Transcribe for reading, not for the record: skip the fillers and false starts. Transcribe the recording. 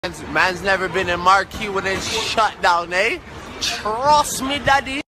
Man's never been in Marquee when it's shut down, eh? Trust me, daddy.